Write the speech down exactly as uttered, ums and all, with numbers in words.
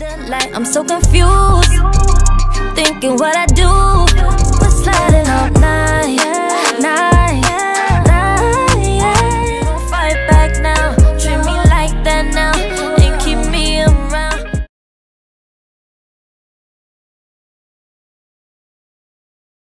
the light, I'm so confused, thinking what I do.